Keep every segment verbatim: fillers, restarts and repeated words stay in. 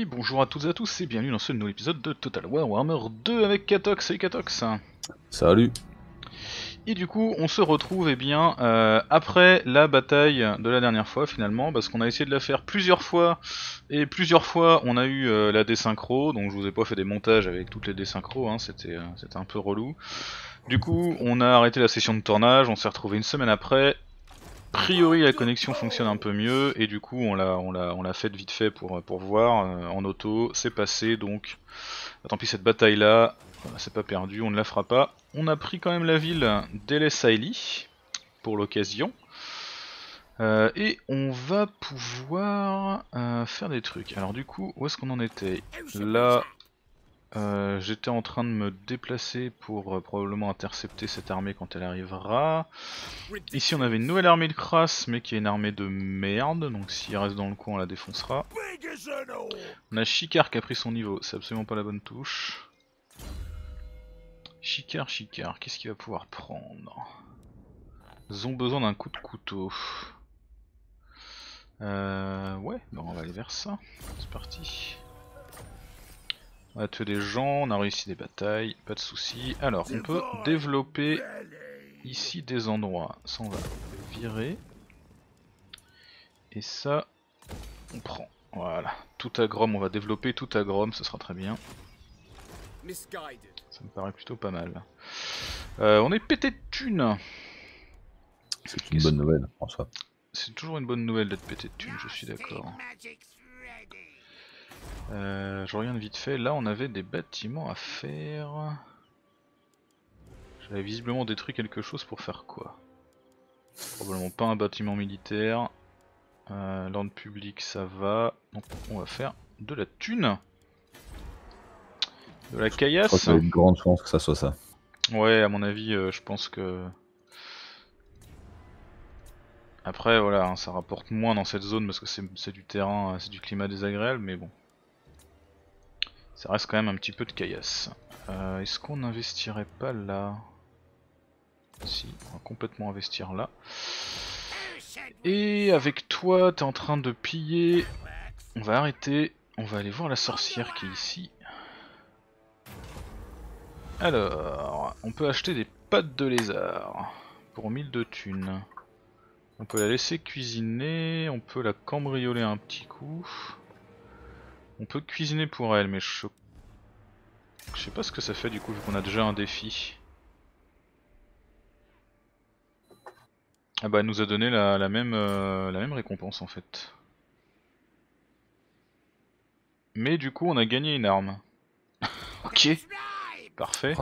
Et bonjour à toutes et à tous et bienvenue dans ce nouvel épisode de Total War Warhammer deux avec Katox. Salut Katox. Salut. Et du coup on se retrouve eh bien euh, après la bataille de la dernière fois finalement, parce qu'on a essayé de la faire plusieurs fois et plusieurs fois on a eu euh, la désynchro, donc je vous ai pas fait des montages avec toutes les désynchros, hein, c'était euh, c'était un peu relou. Du coup on a arrêté la session de tournage, on s'est retrouvé une semaine après. A priori la connexion fonctionne un peu mieux et du coup on l'a on l'a on l'a fait vite fait pour pour voir euh, en auto, c'est passé donc. Bah, tant pis, cette bataille là, c'est pas perdu, on ne la fera pas. On a pris quand même la ville d'El Saili pour l'occasion. Euh, et on va pouvoir euh, faire des trucs. Alors du coup, où est-ce qu'on en était? Là, euh, j'étais en train de me déplacer pour euh, probablement intercepter cette armée quand elle arrivera. Ici on avait une nouvelle armée de crasse, mais qui est une armée de merde, donc s'il reste dans le coin on la défoncera. On a Chicard qui a pris son niveau, c'est absolument pas la bonne touche. Chicard, Chicard, qu'est-ce qu'il va pouvoir prendre? Ils ont besoin d'un coup de couteau. Euh, ouais, bah on va aller vers ça, c'est parti. On va tuer des gens, on a réussi des batailles, pas de soucis. Alors, on peut développer ici des endroits. Ça on va virer. Et ça, on prend. Voilà, tout à Grom, on va développer tout à Grom, ce sera très bien. Ça me paraît plutôt pas mal. Euh, on est pété de thunes. C'est une bonne nouvelle, François. C'est toujours une bonne nouvelle d'être pété de thunes, je suis d'accord. Euh, je regarde vite fait, là on avait des bâtiments à faire. J'avais visiblement détruit quelque chose pour faire quoi? Probablement pas un bâtiment militaire. Euh, L'ordre public ça va. Donc on va faire de la thune. De la Je caillasse. crois qu'il y a une grande chance que ça soit ça. Ouais, à mon avis, euh, je pense que... Après voilà, hein, ça rapporte moins dans cette zone parce que c'est du terrain, c'est du climat désagréable, mais bon. Ça reste quand même un petit peu de caillasse. Euh, Est-ce qu'on investirait pas là? Si, on va complètement investir là. Et avec toi, t'es en train de piller. On va arrêter. On va aller voir la sorcière qui est ici. Alors, on peut acheter des pattes de lézard pour mille de thunes. On peut la laisser cuisiner, on peut la cambrioler un petit coup. On peut cuisiner pour elle, mais je... Je sais pas ce que ça fait du coup, vu qu'on a déjà un défi. Ah bah elle nous a donné la, la, même, euh, la même récompense en fait. Mais du coup on a gagné une arme. Ok, parfait.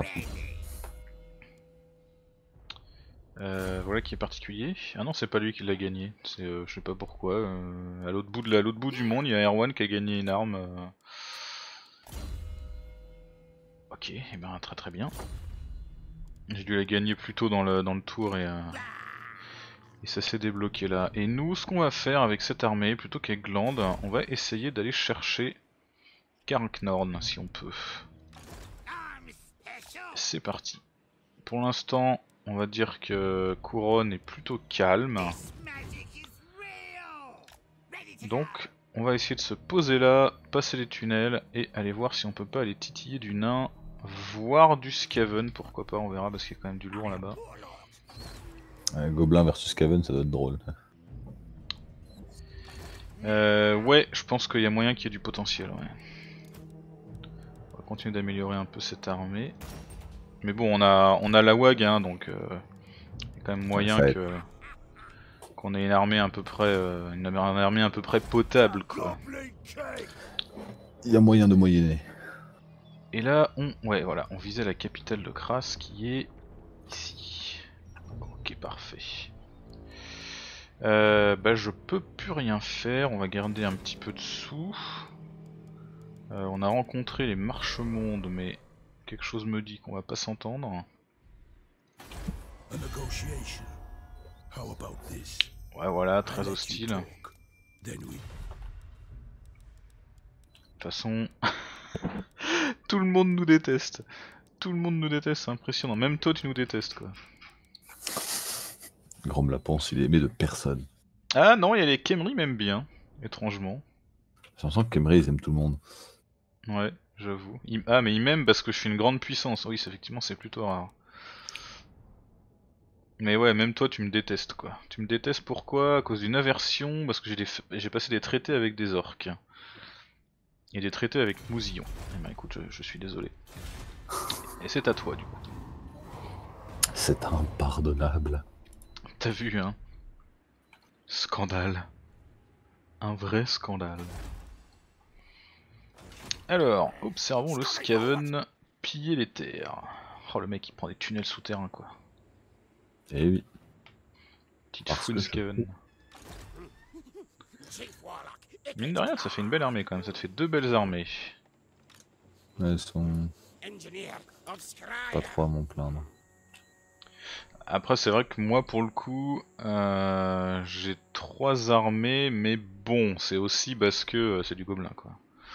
Euh, voilà qui est particulier. Ah non, c'est pas lui qui l'a gagné. C'est euh, je sais pas pourquoi. Euh, à l'autre bout de la, l'autre bout du monde, il y a Erwan qui a gagné une arme. Euh... Ok, et eh ben très très bien. J'ai dû la gagner plus tôt dans le dans le tour et, euh... et ça s'est débloqué là. Et nous, ce qu'on va faire avec cette armée, plutôt qu'avec Gland, on va essayer d'aller chercher Karknorn si on peut. C'est parti. Pour l'instant, on va dire que Couronne est plutôt calme. Donc, on va essayer de se poser là, passer les tunnels et aller voir si on peut pas aller titiller du nain, voire du Skaven, pourquoi pas, on verra parce qu'il y a quand même du lourd là-bas. Euh, Gobelin versus Skaven, ça doit être drôle. Euh, ouais, je pense qu'il y a moyen qu'il y ait du potentiel. Ouais. On va continuer d'améliorer un peu cette armée. Mais bon, on a, on a la W A G, hein, donc euh, il y a quand même moyen que qu'on ait une armée à peu près, euh, une armée à peu près potable, quoi. Il y a moyen de moyenner. Et là, on, ouais, voilà, on visait la capitale de Kras qui est ici. Ok, parfait. Euh, bah, je peux plus rien faire. On va garder un petit peu de sous. Euh, on a rencontré les marches-mondes, mais quelque chose me dit qu'on va pas s'entendre. Ouais, voilà, très hostile. De toute façon, tout le monde nous déteste. Tout le monde nous déteste, c'est impressionnant. Même toi, tu nous détestes, quoi. Grom la pense, il est aimé de personne. Ah non, il y a les Khemri m'aiment bien, étrangement. J'ai l'impression que Khemri, ils aiment tout le monde. Ouais, j'avoue. Il... Ah, mais il m'aime parce que je suis une grande puissance. Oui, c'est- effectivement, c'est plutôt rare. Mais ouais, même toi, tu me détestes, quoi. Tu me détestes pourquoi? À cause d'une aversion, parce que j'ai des... j'ai passé des traités avec des orques. Et des traités avec Mousillon. Eh ben écoute, je, je suis désolé. Et c'est à toi, du coup. C'est impardonnable. T'as vu, hein? Scandale. Un vrai scandale. Alors, observons le Skaven piller les terres. Oh, le mec il prend des tunnels souterrains, quoi. Eh oui. Petite Parce fouine que je- Skaven. Mine de rien, ça fait une belle armée quand même, ça te fait deux belles armées. Elles sont pas trop à m'en plaindre. Après, c'est vrai que moi, pour le coup, euh, j'ai trois armées, mais bon, c'est aussi parce que euh, c'est du gobelin, quoi.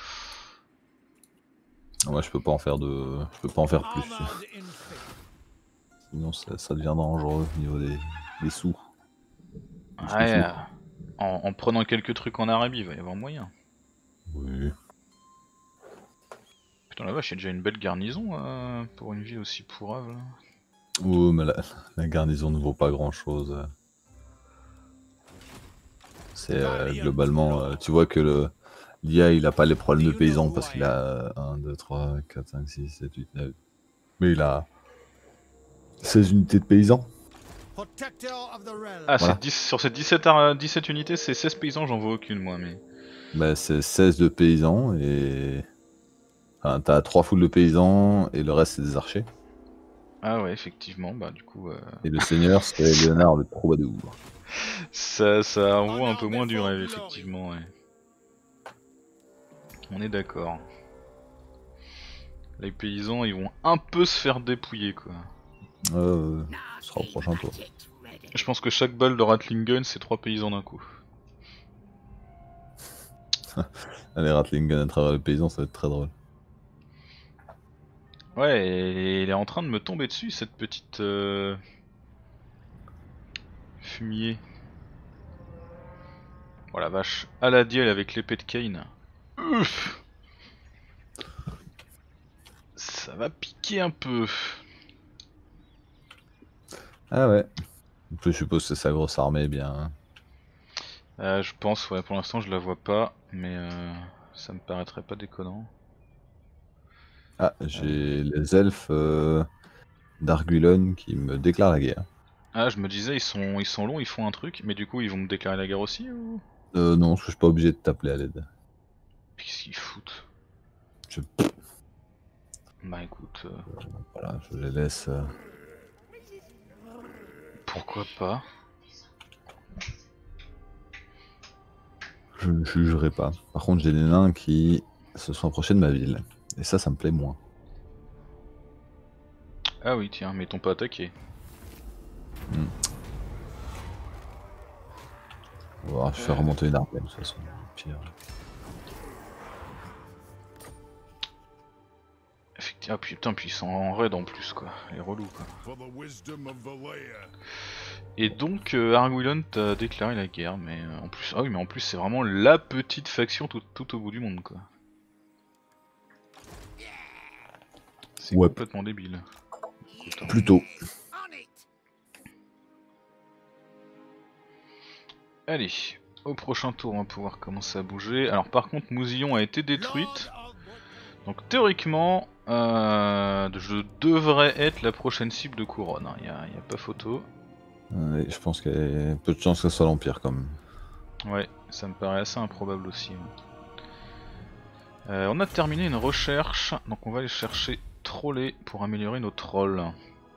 Moi, je peux pas en faire de, je peux pas en faire plus. Sinon, ça, ça devient dangereux au niveau des, des sous. Des Ouais, sous-sous. euh, en, en prenant quelques trucs en Arabie, il va y avoir moyen. Oui. Putain, la vache, il y a déjà une belle garnison euh, pour une ville aussi pourrave. Oui, mais la, la garnison ne vaut pas grand chose. C'est euh, globalement, euh, tu vois que le l'I A il a pas les problèmes de paysans parce qu'il a un, deux, trois, quatre, cinq, six, sept, huit, neuf. Mais il a seize unités de paysans. Ah, Voilà. c'est dix, sur ces dix-sept, ar- dix-sept unités, c'est seize paysans, j'en vois aucune moi, mais... Bah, c'est seize de paysans et. Enfin, t'as trois foules de paysans et le reste c'est des archers. Ah ouais, effectivement, bah du coup... Euh... Et le seigneur c'est ça, Léonard le troubadour. ça, ça envoie un peu moins du rêve, effectivement, ouais. On est d'accord. Les paysans, ils vont un peu se faire dépouiller, quoi. Euh, ce sera au prochain tour. Je pense que chaque balle de Ratling Gun, c'est trois paysans d'un coup. Les Ratling Gun à travers les paysans, ça va être très drôle. Ouais, et il est en train de me tomber dessus, cette petite... Euh... fumier. Oh la vache, à la dielle avec l'épée de Kane. Ouf. Ça va piquer un peu. Ah ouais. Je suppose que sa grosse armée, bien. Hein. Euh, je pense, ouais, pour l'instant je la vois pas, mais euh, ça me paraîtrait pas déconnant. Ah, j'ai les elfes euh, d'Argulon qui me déclarent la guerre. Ah, je me disais, ils sont, ils sont longs, ils font un truc, mais du coup ils vont me déclarer la guerre aussi ou... Euh, non, parce que je suis pas obligé de t'appeler à l'aide. Qu'est-ce qu'ils foutent? Je... Bah écoute, euh, Voilà, je les laisse. euh, pourquoi pas? Je ne jugerai pas. Par contre, j'ai des nains qui se sont approchés de ma ville. Et ça, ça me plaît moins. Ah oui, tiens, mais ils t'ont pas attaqué. Hmm. On va voir, je fais remonter une armée de toute façon. Pire. Effectivement, ah putain, puis ils sont en raid en plus quoi, les relous quoi. Et donc euh, Arguilon t'a déclaré la guerre, mais euh, en plus, ah oui, mais en plus c'est vraiment la petite faction tout, tout au bout du monde quoi. C'est Ouais. complètement débile. Écoute, hein. Plutôt. Allez, au prochain tour on va pouvoir commencer à bouger. Alors par contre Mousillon a été détruite, donc théoriquement euh, je devrais être la prochaine cible de couronne, il hein. n'y a, a pas photo. Ouais, je pense qu'il y a peu de chance que ce soit l'Empire quand même. Ouais, ça me paraît assez improbable aussi. Euh, on a terminé une recherche, donc on va aller chercher troller pour améliorer nos trolls.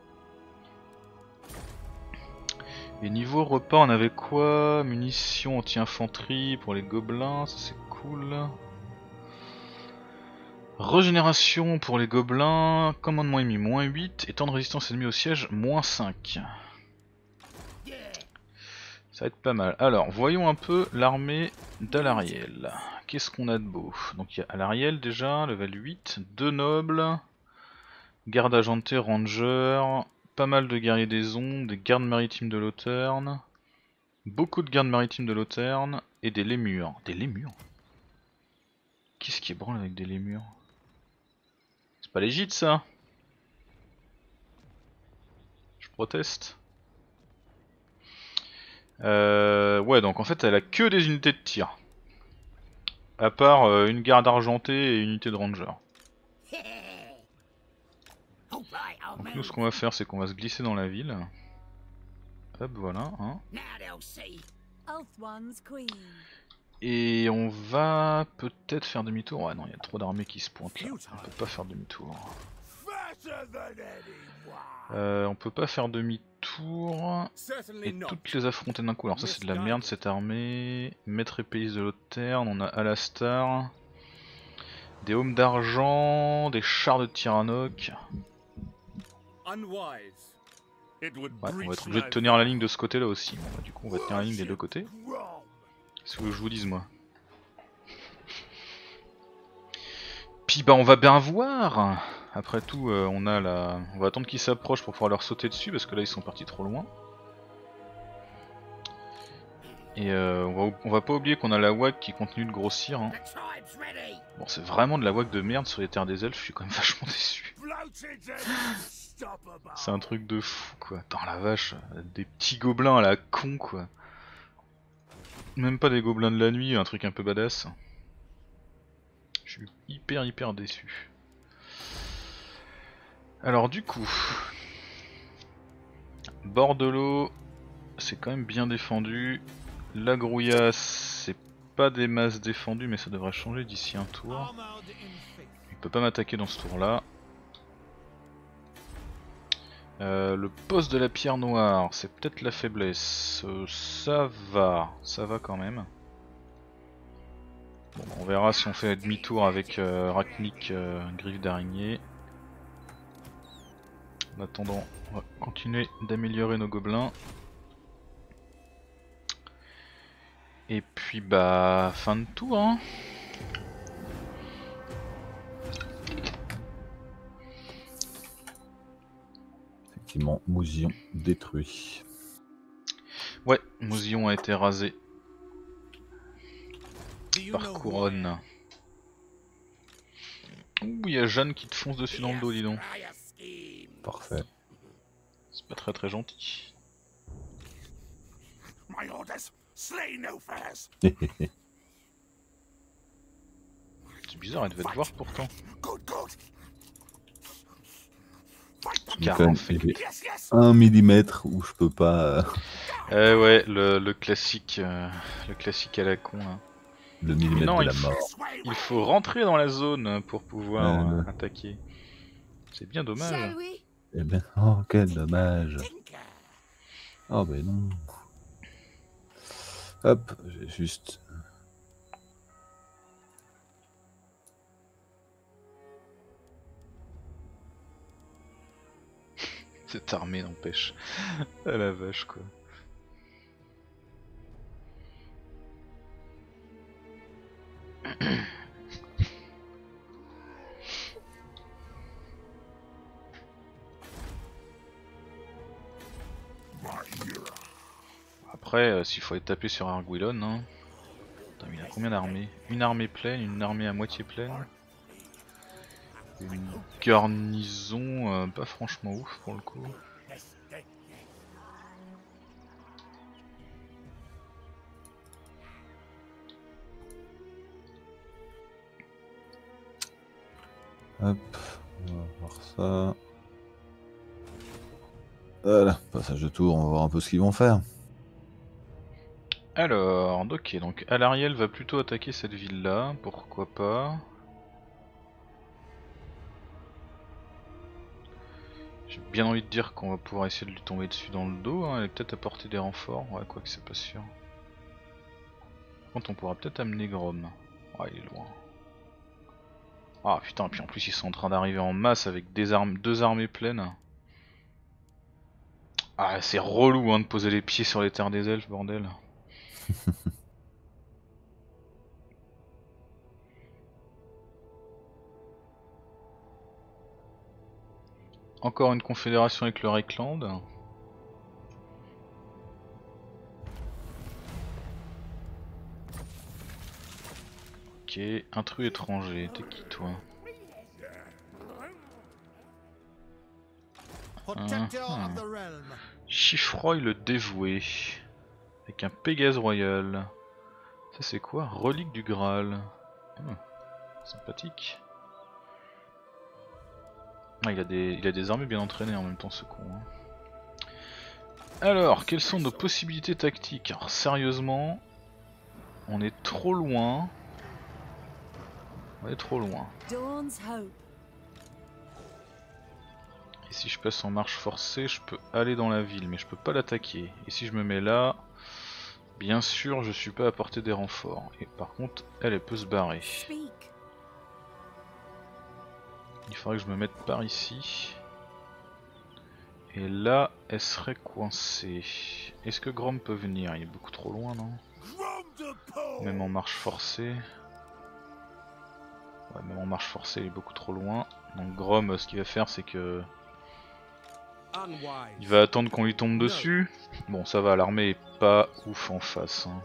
Et niveau repas, on avait quoi? Munitions anti-infanterie pour les gobelins, ça c'est cool. Régénération pour les gobelins, commandement ennemi moins huit, et temps de résistance ennemie au siège moins cinq. Ça va être pas mal. Alors, voyons un peu l'armée d'Alariel. Qu'est-ce qu'on a de beau? Donc il y a Alariel déjà, level huit, deux nobles, garde agenté, ranger, pas mal de guerriers des ondes, des gardes maritimes de l'Auterne, beaucoup de gardes maritimes de l'Auterne, et des lémures. Des lémures? Qu'est-ce qui est branle avec des lémures? C'est pas légit ça? Je proteste. Euh, ouais, donc en fait elle a que des unités de tir. À part euh, une garde argentée et une unité de ranger. Donc nous ce qu'on va faire c'est qu'on va se glisser dans la ville. Hop voilà. Hein. Et on va peut-être faire demi-tour. Ouais non, il y a trop d'armées qui se pointent là. On peut pas faire demi-tour. Euh, on peut pas faire demi-tour et toutes les affronter d'un coup. Alors ça c'est de la merde cette armée. Maître épéiste de l'Auterne, on a Alastar, des Haumes d'Argent, des chars de Tyrannoc. Ouais, on va être obligé de tenir la ligne de ce côté là aussi. Bon, bah, du coup on va tenir la ligne des deux côtés. C'est ce que je vous dise moi. Puis bah on va bien voir. Après tout, euh, on a la... on va attendre qu'ils s'approchent pour pouvoir leur sauter dessus parce que là ils sont partis trop loin. Et euh, on, va... on va pas oublier qu'on a la W A G qui continue de grossir. Hein. Bon, c'est vraiment de la W A G de merde sur les terres des elfes, je suis quand même vachement déçu. C'est un truc de fou quoi. Attends la vache, des petits gobelins à la con quoi. Même pas des gobelins de la nuit, un truc un peu badass. Je suis hyper hyper déçu. Alors du coup, bord de l'eau, c'est quand même bien défendu. La grouillasse, c'est pas des masses défendues, mais ça devrait changer d'ici un tour. Il peut pas m'attaquer dans ce tour là. Euh, le poste de la pierre noire, c'est peut-être la faiblesse. Euh, ça va, ça va quand même. Bon, on verra si on fait demi-tour avec euh, Rachnik, euh, griffe d'araignée. En attendant, on va continuer d'améliorer nos gobelins. Et puis bah, fin de tour hein. Effectivement, Mousillon détruit. Ouais, Mousillon a été rasé par Couronne. Ouh, il y a Jeanne qui te fonce dessus dans le dos, dis donc. Parfait. C'est pas très très gentil. C'est bizarre, elle devait te voir pourtant. Un millimètre où je peux pas. Euh... Eh ouais, le, le classique, euh, le classique à la con. Hein. Le millimètre non, de il la faut, mort. Il faut rentrer dans la zone pour pouvoir ouais, euh, ouais. attaquer. C'est bien dommage. Eh ben, oh quel dommage. Oh ben non. Hop, j'ai juste. Cette armée n'empêche. Ah la vache quoi. Après, euh, s'il faut aller taper sur Arguilon, hein. Putain, mais il a combien d'armées? Une armée pleine, une armée à moitié pleine. Une garnison euh, pas franchement ouf pour le coup. Hop, on va voir ça. Voilà, passage de tour, on va voir un peu ce qu'ils vont faire. Alors, ok, donc Alariel va plutôt attaquer cette ville là, pourquoi pas. J'ai bien envie de dire qu'on va pouvoir essayer de lui tomber dessus dans le dos, hein. Elle est peut-être apporter des renforts, ouais, quoi que c'est pas sûr. Par contre, on pourra peut-être amener Grom. Ouais, il est loin. Ah putain, puis en plus ils sont en train d'arriver en masse avec des armes, deux armées pleines. Ah, c'est relou hein, de poser les pieds sur les terres des elfes, bordel. Encore une confédération avec le Reikland. Ok, intrus étranger, t'es qui toi? Uhum. Chiffroy le dévoué, avec un Pégase royal. Ça c'est quoi? Relique du Graal. Hum, sympathique. Ah, il a des, il a des armées bien entraînées en même temps ce con. Hein. Alors, quelles sont nos possibilités tactiques? Alors sérieusement, on est trop loin. On est trop loin. Et si je passe en marche forcée, je peux aller dans la ville, mais je peux pas l'attaquer. Et si je me mets là, bien sûr, je suis pas à portée des renforts. Et par contre, elle, elle peut se barrer. Il faudrait que je me mette par ici. Et là, elle serait coincée. Est-ce que Grom peut venir? Il est beaucoup trop loin, non? Même en marche forcée. Ouais, même en marche forcée, il est beaucoup trop loin. Donc Grom, ce qu'il va faire, c'est que... il va attendre qu'on lui tombe dessus. Bon, ça va, l'armée est pas ouf en face. Hein.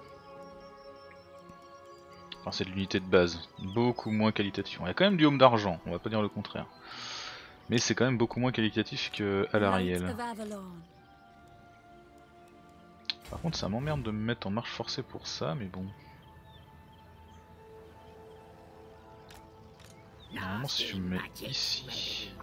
Enfin, c'est de l'unité de base. Beaucoup moins qualitatif. Il y a quand même du homme d'argent, on va pas dire le contraire. Mais c'est quand même beaucoup moins qualitatif qu'à l'Ariel. Par contre, ça m'emmerde de me mettre en marche forcée pour ça, mais bon. Normalement, si je me mets ici...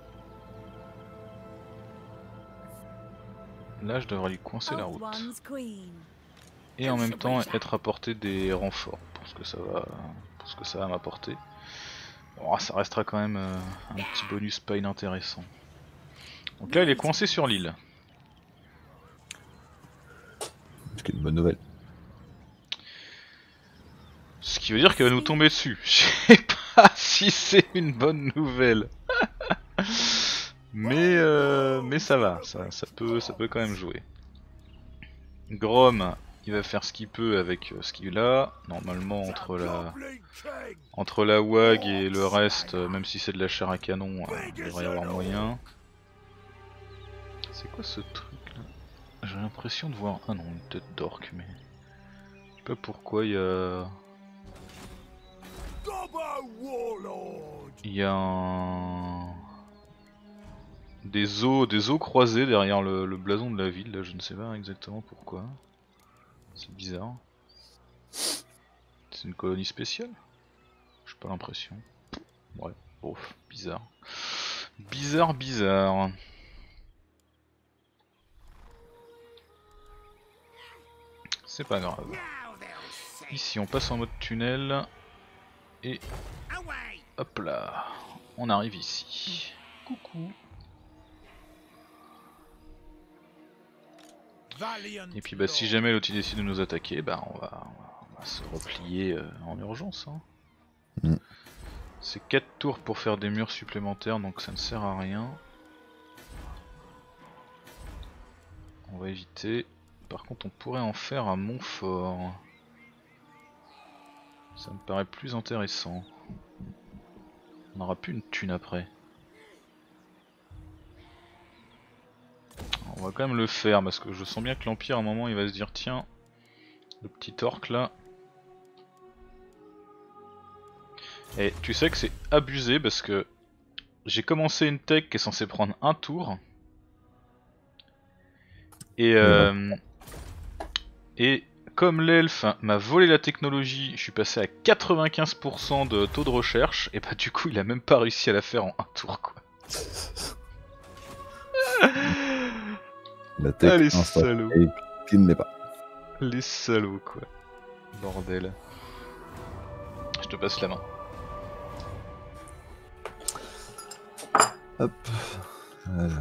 là, je devrais lui coincer la route. Et en même temps, être à portée des renforts, pour ce que ça va, pour ce que ça va m'apporter. Oh, ça restera quand même euh, un petit bonus pas inintéressant. Donc là, il est coincé sur l'île. Ce qui est une bonne nouvelle. Ce qui veut dire qu'elle va nous tomber dessus. Je sais pas si c'est une bonne nouvelle. mais euh, mais ça va, ça, ça peut ça peut quand même jouer. Grom, il va faire ce qu'il peut avec ce qu'il a. Normalement entre la entre la W A G et le reste, même si c'est de la chair à canon, il devrait y avoir moyen. C'est quoi ce truc là? J'ai l'impression de voir... ah non, une tête d'orque, mais... je sais pas pourquoi il y a... il y a un... des os, des os croisés derrière le, le blason de la ville, là je ne sais pas exactement pourquoi. C'est bizarre. C'est une colonie spéciale? J'ai pas l'impression. Ouais, bof, bizarre. Bizarre, bizarre. C'est pas grave. Ici on passe en mode tunnel. Et... hop là. On arrive ici. Coucou. Et puis bah si jamais l'autre décide de nous attaquer, bah on va, on va se replier euh, en urgence. Hein. Mm. C'est quatre tours pour faire des murs supplémentaires, donc ça ne sert à rien. On va éviter. Par contre on pourrait en faire à Montfort. Ça me paraît plus intéressant. On aura plus une thune après. On va quand même le faire parce que je sens bien que l'Empire à un moment il va se dire tiens, le petit orc là. Et tu sais que c'est abusé parce que j'ai commencé une tech qui est censée prendre un tour. Et euh, et comme l'elfe m'a volé la technologie, je suis passé à quatre-vingt-quinze pour cent de taux de recherche et bah du coup il a même pas réussi à la faire en un tour quoi. La tech, ah, les salauds. Qui ne l'est pas. Les salauds quoi. Bordel. Je te passe la main. Hop. Alors.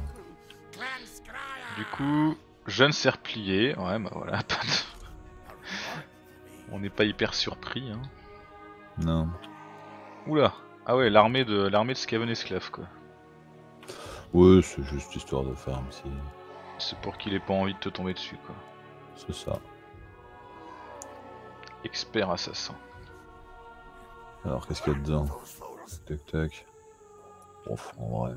Du coup, jeune serplier. Ouais bah voilà. Pas de... on n'est pas hyper surpris hein. Non. Oula. Ah ouais, l'armée de l'armée de Skaven esclaves quoi. Ouais, c'est juste histoire de farm si. C'est pour qu'il ait pas envie de te tomber dessus quoi. C'est ça. Expert assassin. Alors qu'est-ce qu'il y a dedans? Tac tac. Bon, en vrai.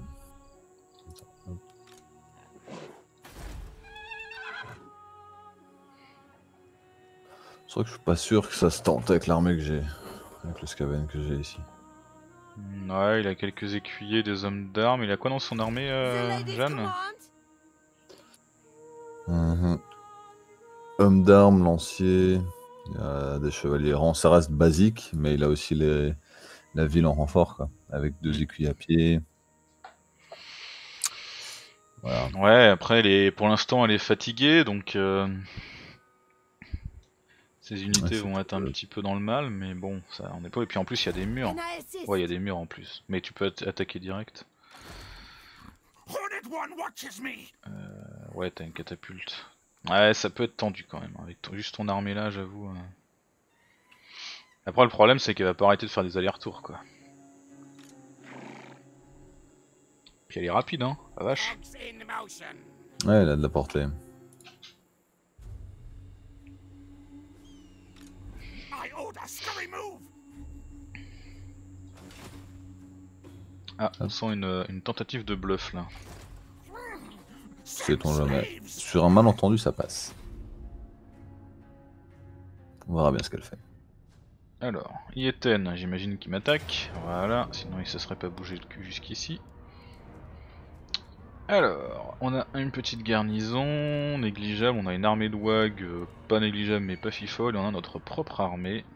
C'est vrai que je suis pas sûr que ça se tente avec l'armée que j'ai. Avec le Skaven que j'ai ici. Ouais, il a quelques écuyers, des hommes d'armes. Il a quoi dans son armée, euh, Jeanne? Mmh. Homme d'armes, lancier, il y a des chevaliers errants. Ça reste basique, mais il a aussi les... la ville en renfort, quoi. Avec deux écuyers à pied. Voilà. Ouais, après, elle est... pour l'instant, elle est fatiguée, donc... Euh... Ces unités Ouais, vont être un euh... petit peu dans le mal, mais bon, ça on est pas. Et puis en plus, il y a des murs. Ouais, il y a des murs en plus. Mais tu peux attaquer direct. Euh... Ouais, t'as une catapulte. Ouais, ça peut être tendu quand même. Avec ton... juste ton armée là, j'avoue. Euh... Après, le problème, c'est qu'elle va pas arrêter de faire des allers-retours, quoi. Puis elle est rapide, hein, la vache. Ouais, elle a de la portée. Ah, on sent une, une tentative de bluff là. Sait-on jamais. Sur un malentendu, ça passe. On verra bien ce qu'elle fait. Alors, Yeten, j'imagine qu'il m'attaque. Voilà, sinon il se serait pas bougé le cul jusqu'ici. Alors, on a une petite garnison, négligeable, on a une armée de wag, euh, pas négligeable mais pas fifole, et on a notre propre armée.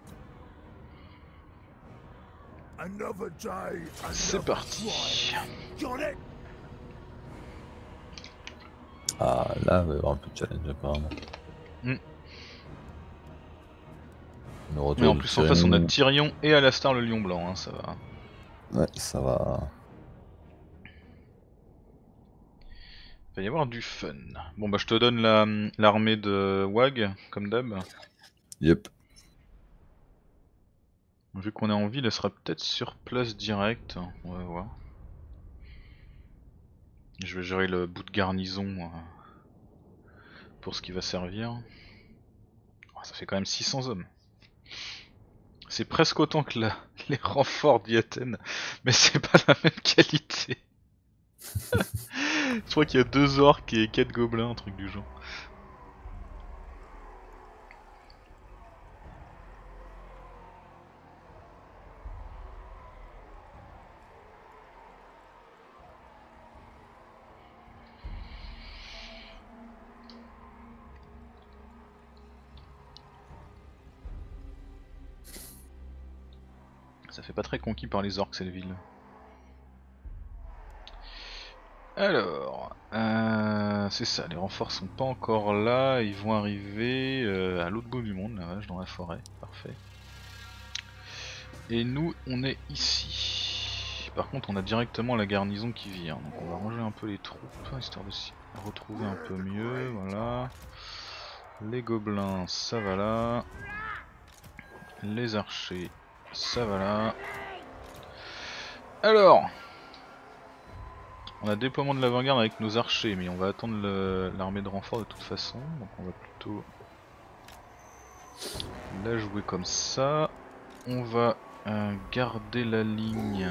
C'est parti. Ah, là, il va y avoir un peu de challenge apparemment. Mm. Le retour Mais en de plus en face Tyrion. on a Tyrion et Alastar le lion blanc, hein, ça va. Ouais, ça va. Il va y avoir du fun. Bon bah je te donne la l'armée de wag, comme d'hab. Yep. Vu qu'on est en ville, elle sera peut-être sur place direct, on va voir. Je vais gérer le bout de garnison euh, pour ce qui va servir. Oh, ça fait quand même six cents hommes. C'est presque autant que la, les renforts d'Yaten, mais c'est pas la même qualité. Je crois qu'il y a deux orques et quatre gobelins, un truc du genre. Ça fait pas très conquis par les orques cette ville. Alors, euh, c'est ça, les renforts sont pas encore là, ils vont arriver euh, à l'autre bout du monde, la vache, dans la forêt, parfait. Et nous, on est ici. Par contre, on a directement la garnison qui vient, donc on va ranger un peu les troupes, histoire de s'y retrouver un peu mieux, voilà. Les gobelins, ça va là. Les archers, ça va là. Alors, on a déploiement de l'avant-garde avec nos archers, mais on va attendre l'armée de renfort de toute façon, donc on va plutôt la jouer comme ça. On va euh, garder la ligne.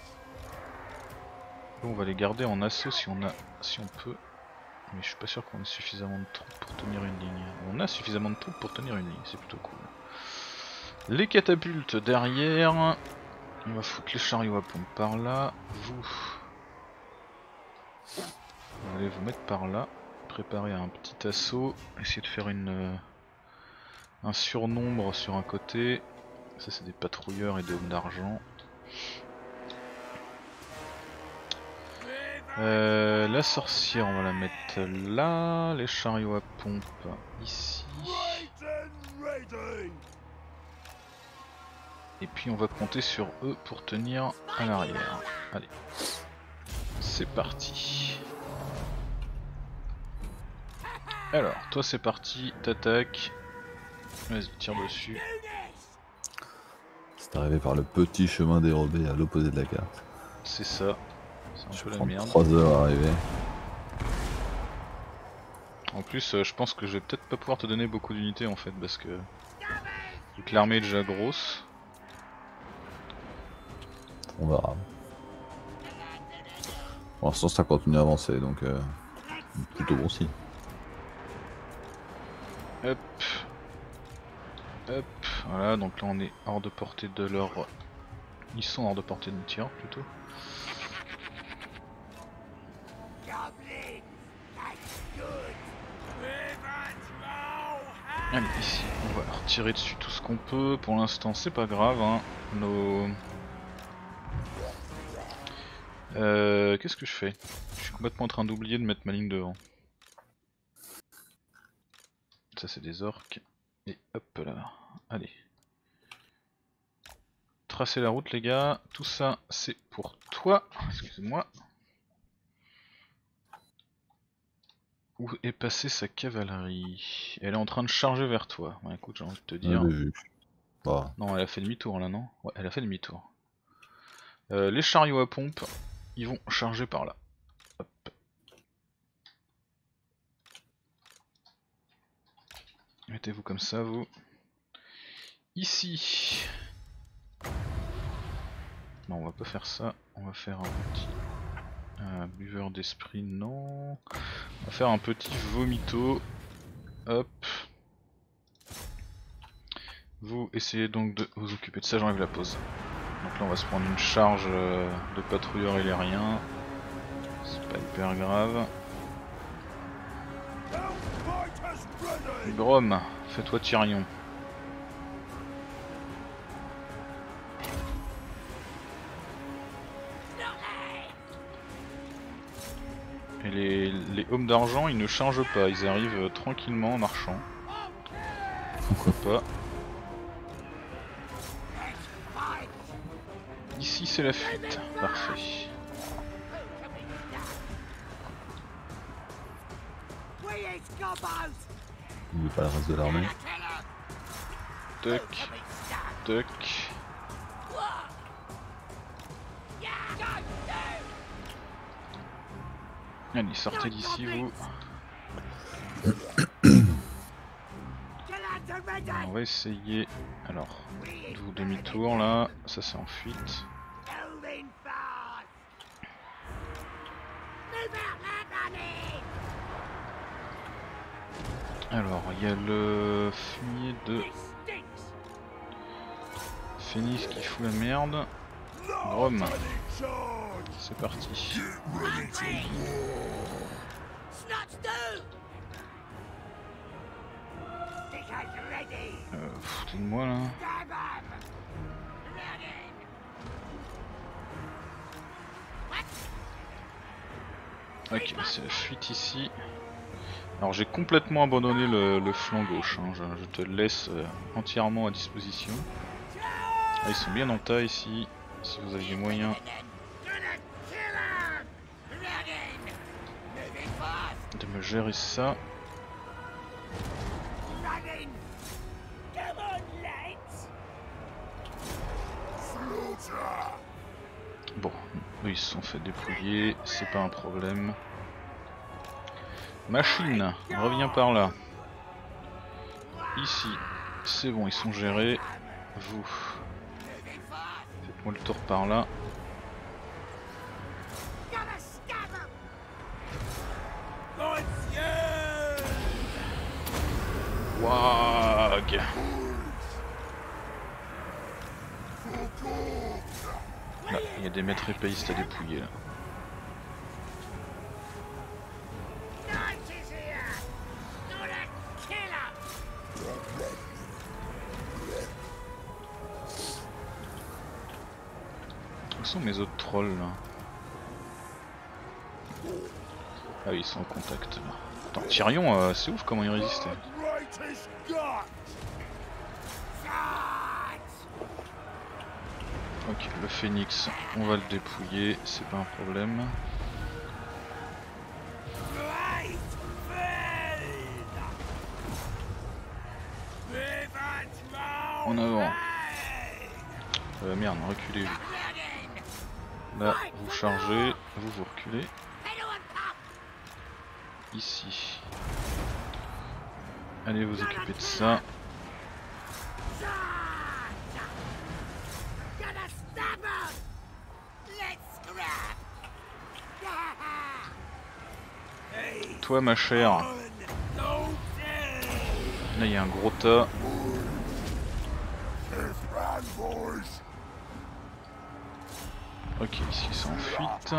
On va les garder en assaut si on a, si on peut, mais je suis pas sûr qu'on ait suffisamment de troupes pour tenir une ligne. On a suffisamment de troupes pour tenir une ligne, c'est plutôt cool. Les catapultes derrière. On va foutre les chariots à pompe par là. Vous, vous allez vous mettre par là. Préparer un petit assaut. Essayer de faire une euh, un surnombre sur un côté. Ça c'est des patrouilleurs et des hommes d'argent. Euh, la sorcière on va la mettre là. Les chariots à pompe ici. Et puis on va compter sur eux pour tenir à l'arrière. Allez, c'est parti. Alors, toi c'est parti, t'attaques. Vas-y, tire dessus. C'est arrivé par le petit chemin dérobé à l'opposé de la carte. C'est ça. C'est un Je peu la prends merde. trois heures à arriver. En plus, euh, je pense que je vais peut-être pas pouvoir te donner beaucoup d'unités en fait, parce que vu que l'armée est déjà grosse. On verra. Pour l'instant ça continue à avancer, donc euh, plutôt bon signe. Hop. Hop. voilà, donc là on est hors de portée de leur... Ils sont hors de portée de tir plutôt. Allez, ici, on va leur tirer dessus tout ce qu'on peut. Pour l'instant, c'est pas grave. Hein. Nos... Euh, Qu'est-ce que je fais? Je suis complètement en train d'oublier de mettre ma ligne devant. Ça, c'est des orques. Et hop là. Allez. Tracez la route, les gars. Tout ça, c'est pour toi. Excusez-moi. Où est passée sa cavalerie? Elle est en train de charger vers toi. Bon, écoute, j'ai envie de te dire. Bah. Non, elle a fait demi-tour là, non? Ouais, elle a fait demi-tour. Euh, les chariots à pompe, ils vont charger par là. Hop. Mettez-vous comme ça, vous. Ici. Non, on va pas faire ça. On va faire un petit... Euh, buveur d'esprit, non. On va faire un petit vomito. Hop. Vous essayez donc de vous occuper de ça, j'enlève la pause. Donc là on va se prendre une charge euh, de patrouilleur aérien. C'est pas hyper grave. Grom, fais-toi Tyrion. Et les, les hommes d'argent ils ne changent pas, ils arrivent euh, tranquillement en marchant. Pourquoi pas. Ici c'est la fuite, parfait. N'oublie pas le reste de l'armée. Tuck, tuck. Allez, sortez d'ici vous. On va essayer, alors, de vous demi-tour là, ça c'est en fuite. Alors, il y a le fumier de Phoenix qui fout la merde. Grom, c'est parti. Euh, foutez de moi là. Ok, c'est la fuite ici. Alors j'ai complètement abandonné le, le flanc gauche, hein. je, je te le laisse euh, entièrement à disposition. Ah, ils sont bien en tas ici, si vous aviez moyen. De me gérer ça. Bon, eux ils se sont fait dépouiller, c'est pas un problème. Machine, reviens par là. Ici, c'est bon, ils sont gérés. Vous, faites-moi le tour par là. Wouah. Là, il y a des maîtres épéistes à dépouiller là. Où sont mes autres trolls là? Ah oui, ils sont en contact là. Attends, Tyrion, euh, c'est ouf comment il résistait. Ok, le phénix, on va le dépouiller, c'est pas un problème. En avant. Euh, merde, reculez-vous. Là, vous chargez, vous vous reculez. Ici. Allez vous occuper de ça. Toi ma chère. Là il y a un gros tas. Ok, ici c'est en fuite.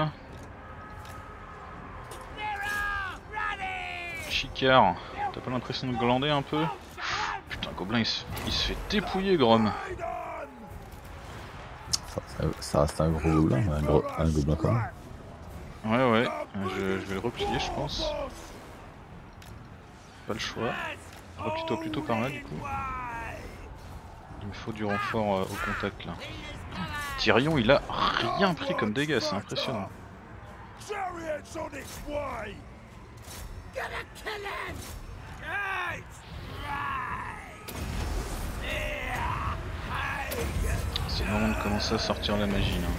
Chicard, t'as pas l'impression de glander un peu? Putain, Gobelin il se, il se fait dépouiller, Grom. Ça, ça, ça reste un gros gobelin, mais un, gros, un gobelin quand même. Ouais, ouais, je, je vais le replier, je pense. Pas le choix. Replie-toi plutôt par là, du coup. Il me faut du renfort euh, au contact là. Tyrion, il a rien pris comme dégâts, c'est impressionnant. C'est le moment de commencer à sortir la magie là.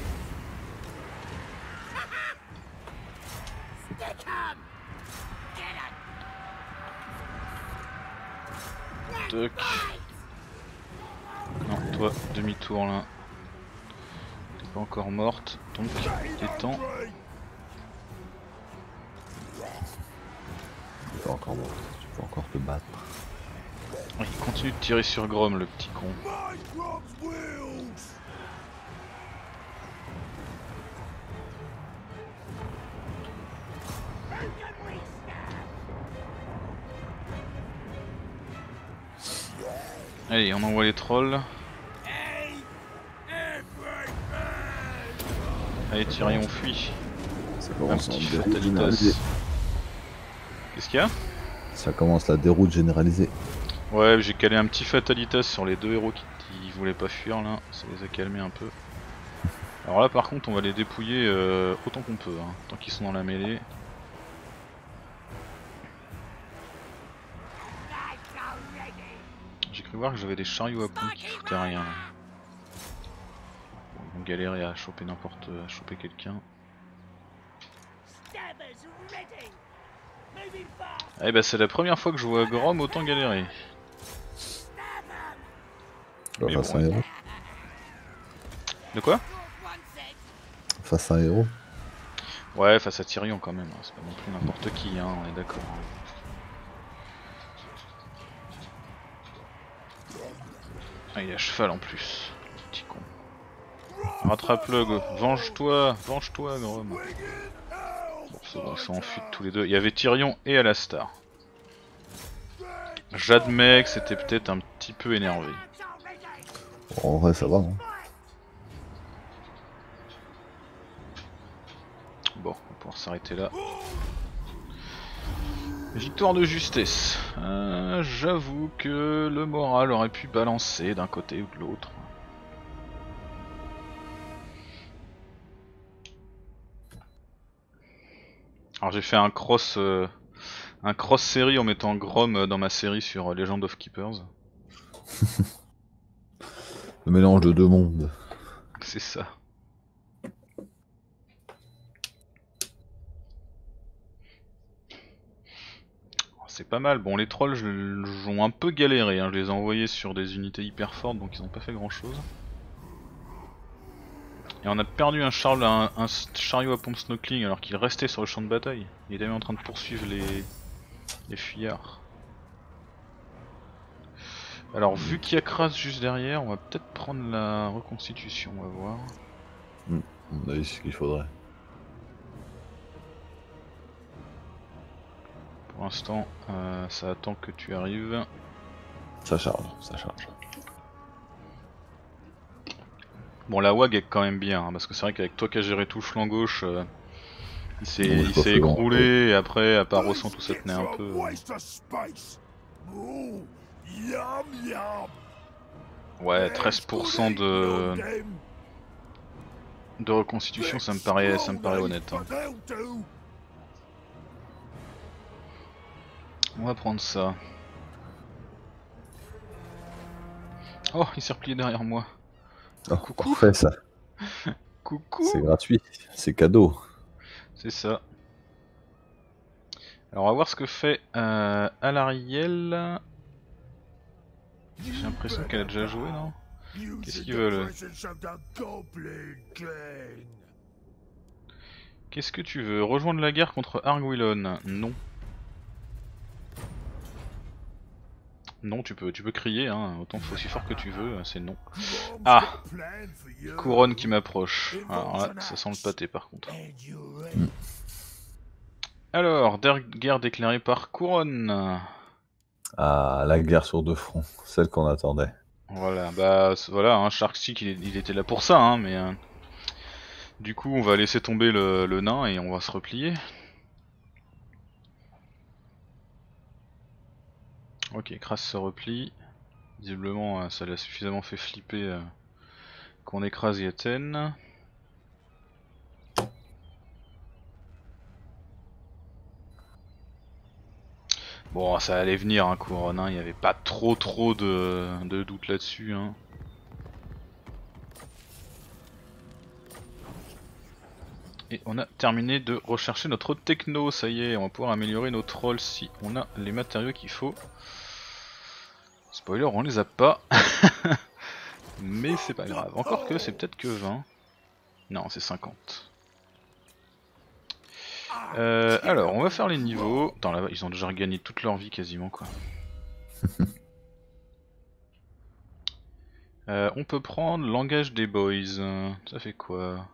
Toc. Non, toi, demi-tour là. T'es pas encore morte, donc détends. Tu peux encore, tu peux encore te battre. Il continue de tirer sur Grom, le petit con. Allez, on envoie les trolls. Allez, Tyrion, on fuit. Ça Un commence petit en déroute généralisée. fatalitas. Qu'est-ce qu'il y a? Ça commence la déroute généralisée. Ouais, j'ai calé un petit fatalitas sur les deux héros qui, qui voulaient pas fuir là. Ça les a calmés un peu. Alors là, par contre, on va les dépouiller euh, autant qu'on peut, hein, tant qu'ils sont dans la mêlée. J'ai cru voir que j'avais des chariots à pompe qui foutaient rien. Bon, ils vont galérer à choper n'importe, à choper quelqu'un. Eh bah c'est la première fois que je vois Grom autant galérer. Bah, Mais face bon, à un héros. De quoi? Face à un héros. Ouais, face à Tyrion quand même, hein. C'est pas non plus n'importe qui, hein, on est d'accord. Ah, il est à cheval en plus, petit con. Rattrape-le, go. Venge-toi, venge-toi, Grom. Bon, c'est bon, ils sont en fuite tous les deux. Il y avait Tyrion et Alastar. J'admets que c'était peut-être un petit peu énervé. Bon, en vrai, ça va. Hein. Bon, on va pouvoir s'arrêter là. Victoire de justesse. Euh, J'avoue que le moral aurait pu balancer d'un côté ou de l'autre. Alors j'ai fait un cross, euh, un cross série en mettant Grom dans ma série sur Legend of Keepers. Le mélange de deux mondes. C'est ça. C'est pas mal. Bon, les trolls, je ont un peu galéré. Hein. Je les ai envoyés sur des unités hyper fortes, donc ils ont pas fait grand chose. Et on a perdu un, char un, un chariot à pompe snorkeling alors qu'il restait sur le champ de bataille. Il était même en train de poursuivre les, les fuyards. Alors, vu qu'il y a Kras juste derrière, on va peut-être prendre la reconstitution, on va voir. Mmh. On a vu ce qu'il faudrait. Pour l'instant, euh, ça attend que tu arrives. Ça charge, ça charge. Bon, la W A G est quand même bien, hein, parce que c'est vrai qu'avec toi qui as géré tout le flanc gauche, euh, il s'est écroulé, et après, à part au sang, tout ça tenait un peu. Ouais, treize pour cent de... de reconstitution, ça me paraît, ça me paraît honnête. Hein. On va prendre ça. Oh, il s'est replié derrière moi. Oh, coucou. Parfait ça. Coucou. C'est gratuit, c'est cadeau. C'est ça. Alors on va voir ce que fait euh, Alariel. J'ai l'impression qu'elle a déjà joué, non? Qu'est-ce qu'ils veulent? Qu'est-ce que tu veux? Rejoindre la guerre contre Arguilon? Non. Non, tu peux, tu peux crier, hein, autant aussi fort que tu veux, c'est non. Ah, couronne qui m'approche. Alors là, ça sent le pâté par contre. Mm. Alors, guerre déclarée par couronne. Ah, la guerre sur deux fronts, celle qu'on attendait. Voilà, bah voilà, hein, Sharkstick il, il était là pour ça, hein, mais euh, du coup on va laisser tomber le, le nain et on va se replier. Ok, Kras se replie. Visiblement euh, ça l'a suffisamment fait flipper euh, qu'on écrase Yaten. Bon, ça allait venir, hein, couronne, hein, il n'y avait pas trop trop de, de doute là-dessus. Hein. Et on a terminé de rechercher notre techno, ça y est, on va pouvoir améliorer nos trolls si on a les matériaux qu'il faut. Spoiler, on les a pas. Mais c'est pas grave. Encore que c'est peut-être que vingt. Non, c'est cinquante. Euh, alors, on va faire les niveaux. Attends, là, ils ont déjà gagné toute leur vie quasiment, quoi. euh, on peut prendre langage des boys. Ça fait quoi?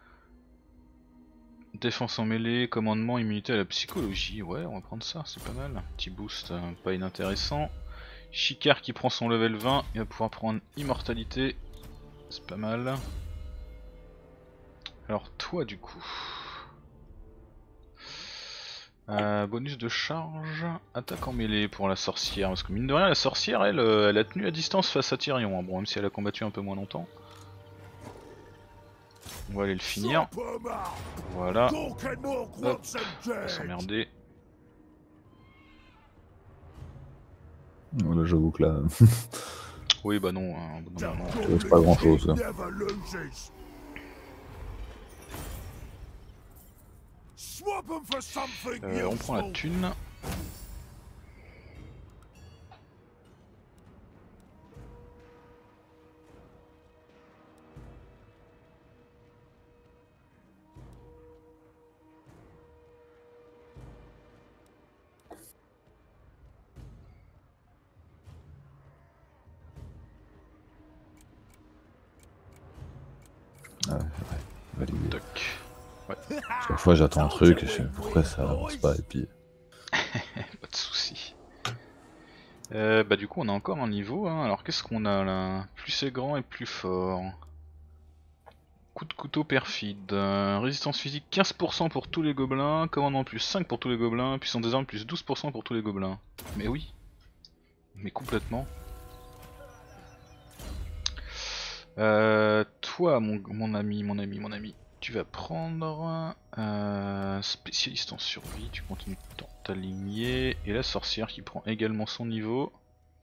Défense en mêlée, commandement, immunité à la psychologie. Ouais, on va prendre ça, c'est pas mal. Petit boost, euh, pas inintéressant. Shikar qui prend son level vingt, il va pouvoir prendre immortalité. C'est pas mal. Alors toi du coup. Euh, bonus de charge, attaque en mêlée pour la sorcière. Parce que mine de rien la sorcière elle, elle a tenu à distance face à Tyrion. Hein. Bon même si elle a combattu un peu moins longtemps. On va aller le finir. Voilà. Hop, on va s'emmerder. Là j'avoue que là... Oui bah non, hein, non, non, non. C'est pas grand chose là. Euh, on prend la thune. Ah, ouais, validé. Toc. Ouais. Chaque fois j'attends un truc et je sais pourquoi ça avance pas et puis... Pas de soucis. Euh, bah du coup on a encore un niveau, hein. Alors qu'est-ce qu'on a là? Plus c'est grand et plus fort. Coup de couteau perfide, euh, résistance physique quinze pour cent pour tous les gobelins, commandement plus cinq pour tous les gobelins, puissance des armes plus douze pour cent pour tous les gobelins. Mais oui, mais complètement. Euh, toi mon, mon ami, mon ami, mon ami, tu vas prendre euh, spécialiste en survie, tu continues dans ta lignée, et la sorcière qui prend également son niveau.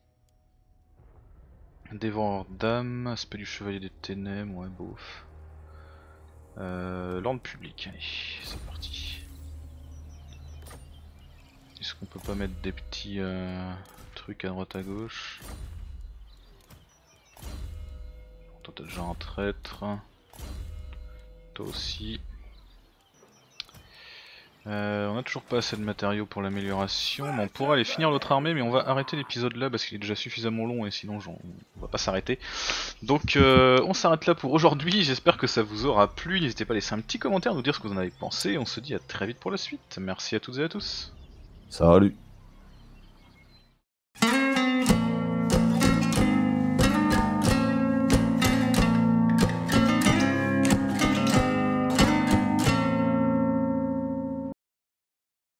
Dévoreur d'âme, aspect du chevalier des ténèbres, ouais bof. Euh, L'ordre public, allez, c'est parti. Est-ce qu'on peut pas mettre des petits euh, trucs à droite à gauche? Toi t'as déjà un traître. Toi aussi. Euh, on a toujours pas assez de matériaux pour l'amélioration, mais on pourra aller finir notre armée, mais on va arrêter l'épisode là parce qu'il est déjà suffisamment long et sinon on va pas s'arrêter. Donc euh, on s'arrête là pour aujourd'hui, j'espère que ça vous aura plu, n'hésitez pas à laisser un petit commentaire, nous dire ce que vous en avez pensé, on se dit à très vite pour la suite, merci à toutes et à tous. Salut.